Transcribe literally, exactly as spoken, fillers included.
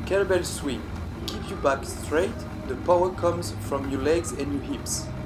Kettlebell swing. Keep your back straight, the power comes from your legs and your hips.